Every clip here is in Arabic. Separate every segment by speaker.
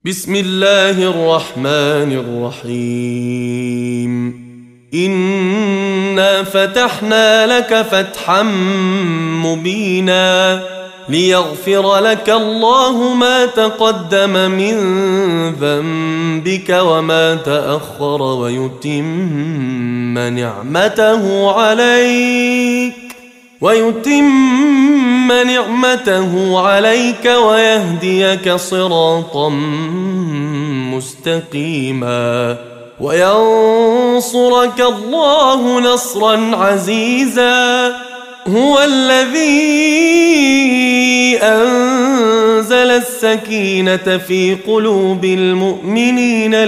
Speaker 1: بسم الله الرحمن الرحيم. إنا فتحنا لك فتحا مبينا ليغفر لك الله ما تقدم من ذنبك وما تأخر ويتم نعمته عليك ويهديك صراطا مستقيما وينصرك الله نصرا عزيزا. هو الذي أنزل السكينة في قلوب المؤمنين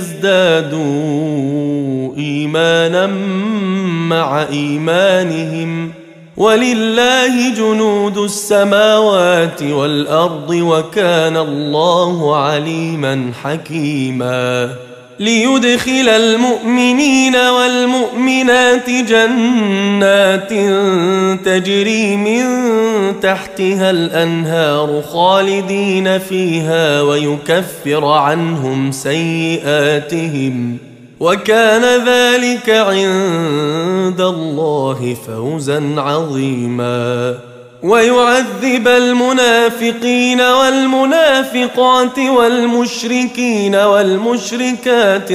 Speaker 1: ليزدادوا إيمانا مع إيمانهم ولله جنود السماوات والأرض وكان الله عليما حكيما. ليدخل المؤمنين والمؤمنات جنات تجري من تحتها الأنهار خالدين فيها ويكفر عنهم سيئاتهم وكان ذلك عند الله فوزا عظيما. ويعذب المنافقين والمنافقات والمشركين والمشركات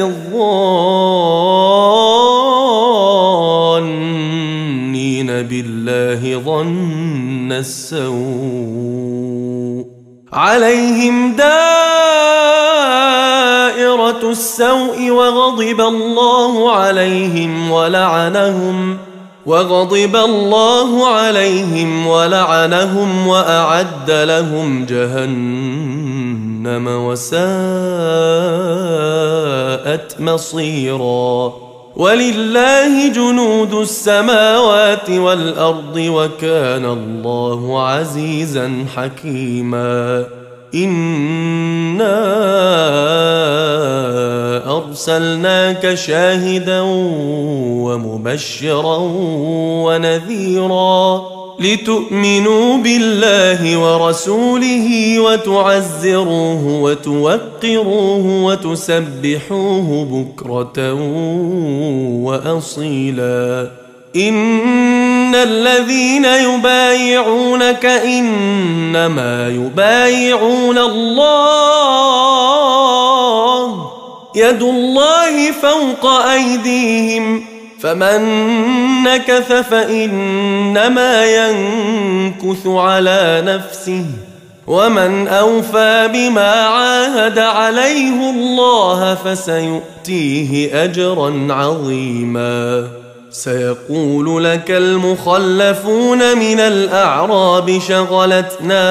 Speaker 1: الظانين بالله ظن السوء عليهم دائرة السوء وغضب الله عليهم ولعنهم وأعد لهم جهنم وساءت مصيرا. ولله جنود السماوات والأرض وكان الله عزيزا حكيما. إنا أرسلناك شاهدا ومبشرا ونذيرا لتؤمنوا بالله ورسوله وتعزروه وتوقروه وتسبحوه بكرة وأصيلا. إن الذين يبايعونك إنما يبايعون الله يد الله فوق أيديهم فمن نكث فإنما ينكث على نفسه ومن أوفى بما عاهد عليه الله فسيؤتيه أجرا عظيما. سيقول لك المخلفون من الأعراب شغلتنا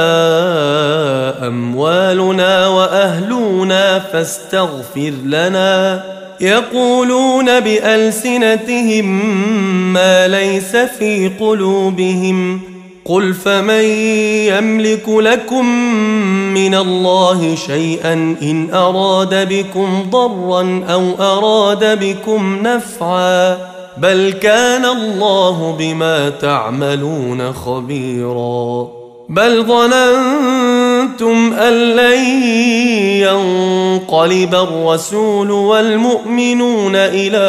Speaker 1: أموالنا وأهلنا فاستغفر لنا يقولون بألسنتهم ما ليس في قلوبهم قل فمن يملك لكم من الله شيئا إن أراد بكم ضرا أو أراد بكم نفعا بل كان الله بما تعملون خبيرا. بل ظننتم أن لن ينقلب الرسول والمؤمنون إلى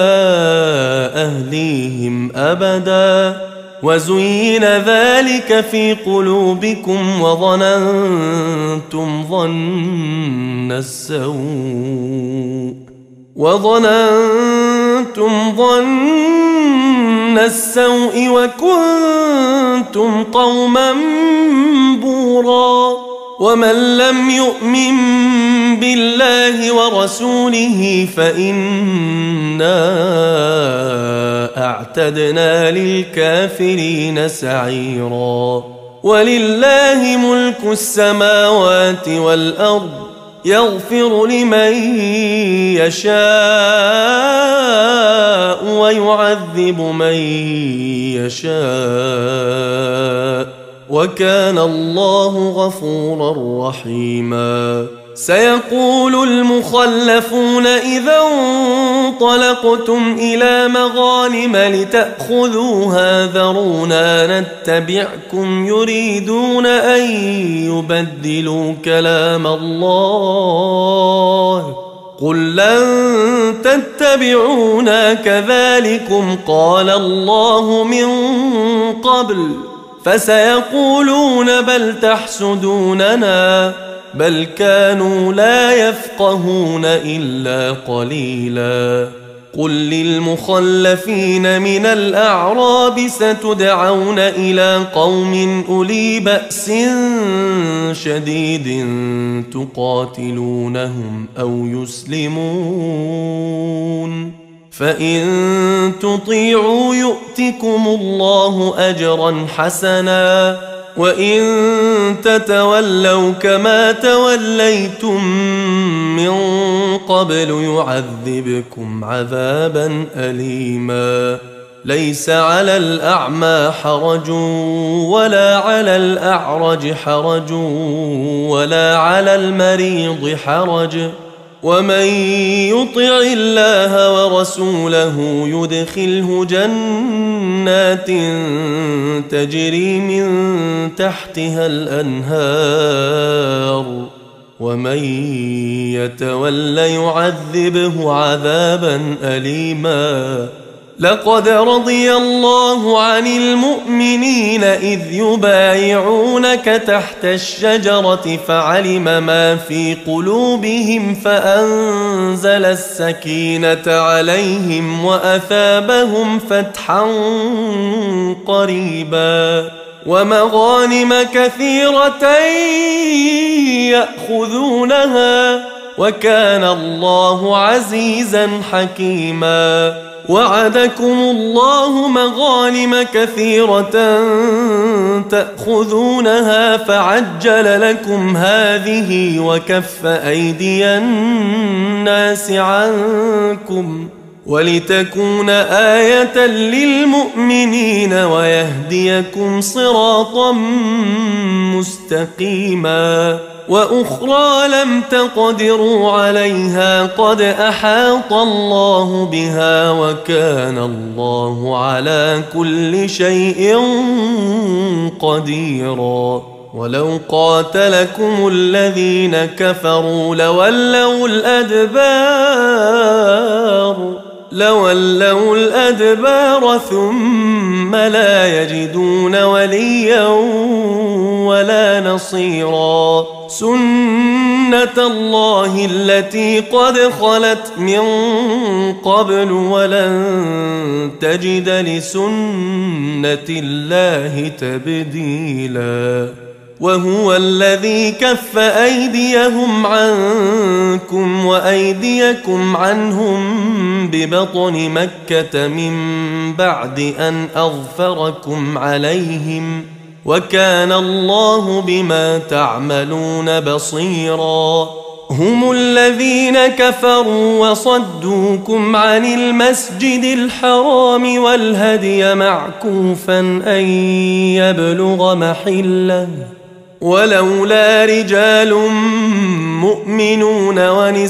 Speaker 1: أهليهم أبدا وزين ذلك في قلوبكم وظننتم ظن السوء وكنتم قوما بورا. ومن لم يؤمن بالله ورسوله فإنا أعتدنا للكافرين سعيرا. ولله ملك السماوات والأرض يغفر لمن يشاء ويعذب من يشاء وكان الله غفورا رحيما. سيقول المخلفون إذا انطلقتم إلى مغانم لتأخذوها ذرونا نتبعكم يريدون أن يبدلوا كلام الله قل لن تتبعونا كذلكم قال الله من قبل فسيقولون بل تحسدوننا بل كانوا لا يفقهون إلا قليلا قل للمخلفين من الأعراب ستدعون إلى قوم أولي بأس شديد تقاتلونهم أو يسلمون فإن تطيعوا يؤتكم الله أجرا حسنا وإن تتولوا كما توليتم من قبل يعذبكم عذابا أليما ليس على الأعمى حرج ولا على الأعرج حرج ولا على المريض حرج ومن يطع الله ورسوله يدخله جنات تجري من تحتها الأنهار ومن يتول يعذبه عذابا أليما لقد رضي الله عن المؤمنين إذ يبايعونك تحت الشجرة فعلم ما في قلوبهم فأنزل السكينة عليهم وأثابهم فتحا قريبا ومغانم كثيرة يأخذونها وكان الله عزيزا حكيما وعدكم الله مغانم كثيرة تأخذونها فعجل لكم هذه وكف أيدي الناس عنكم ولتكون آية للمؤمنين ويهديكم صراطا مستقيما وأخرى لم تقدروا عليها قد أحاط الله بها وكان الله على كل شيء قديرا ولو قاتلكم الذين كفروا لولوا الأدبار ثم لا يجدون وليا ولا نصيرا سنة الله التي قد خلت من قبل ولن تجد لسنة الله تبديلا وهو الذي كف أيديهم عنكم وأيديكم عنهم ببطن مكة من بعد أن أظفركم عليهم وكان الله بما تعملون بصيرا هم الذين كفروا وصدوكم عن المسجد الحرام والهدي معكوفا أن يبلغ محله ولولا رجال مؤمنون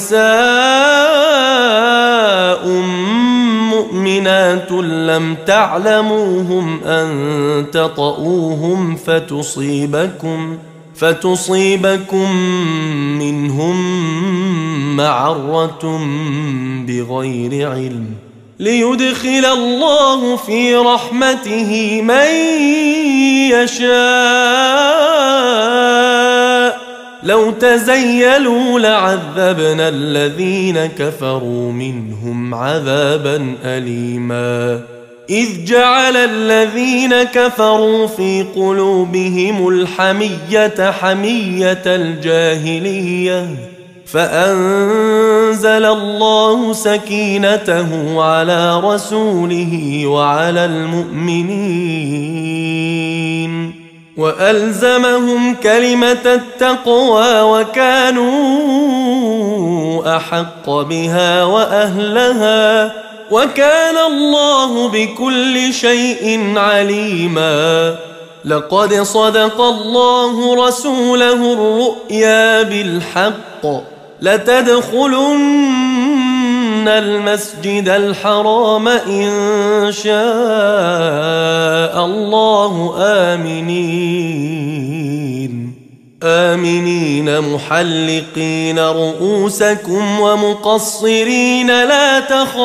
Speaker 1: ونساء مؤمنات لم تعلموهم أن تطؤوهم فتصيبكم منهم معرة بغير علم ليدخل الله في رحمته من يشاء لو تزيلوا لعذبنا الذين كفروا منهم عذابا أليما إذ جعل الذين كفروا في قلوبهم الحمية حمية الجاهلية فأنزل الله سكينته على رسوله وعلى المؤمنين وألزمهم كلمة التقوى وكانوا أحق بها وأهلها وكان الله بكل شيء عليما لقد صدق الله رسوله الرؤيا بالحق لتدخلن المسجد الحرام إن شاء الله آمنين محلقين رؤوسكم ومقصرين لا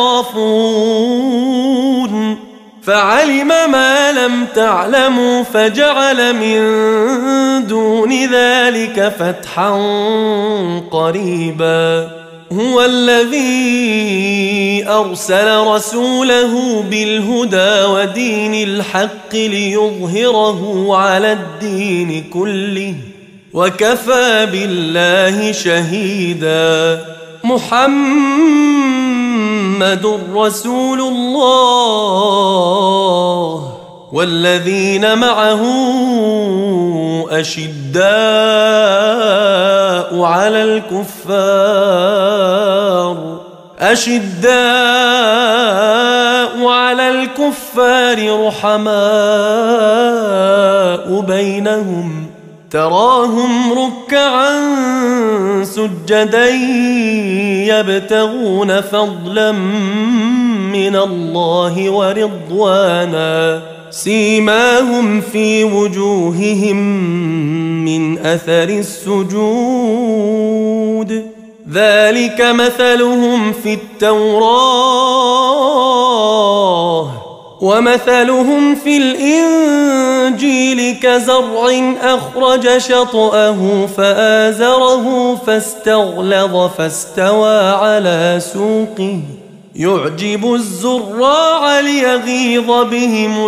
Speaker 1: تخافون فعلم ما لم تعلموا فجعل من دون ذلك فتحا قريبا هو الذي أرسل رسوله بالهدى ودين الحق ليظهره على الدين كله وكفى بالله شهيدا محمد رسول الله والذين معه أشداء على الكفار رحماء بينهم تراهم ركعا سجدا يبتغون فضلا من الله ورضوانا سيماهم في وجوههم من أثر السجود ذلك مثلهم في التوراة ومثلهم في الإنجيل كزرع أخرج شطأه فآزره فاستغلظ فاستوى على سوقه يعجب الزراع ليغيظ بهم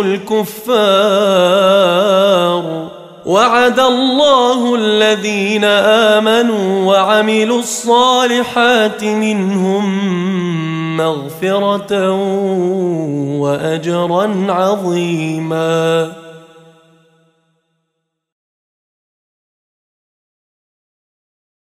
Speaker 1: الكفار وعد الله الذين آمنوا وعملوا الصالحات منهم مغفرة وأجرا عظيما